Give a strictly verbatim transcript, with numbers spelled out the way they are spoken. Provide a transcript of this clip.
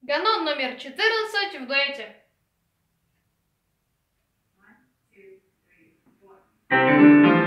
Канон номер четырнадцать в дуэте. One, two, three, four.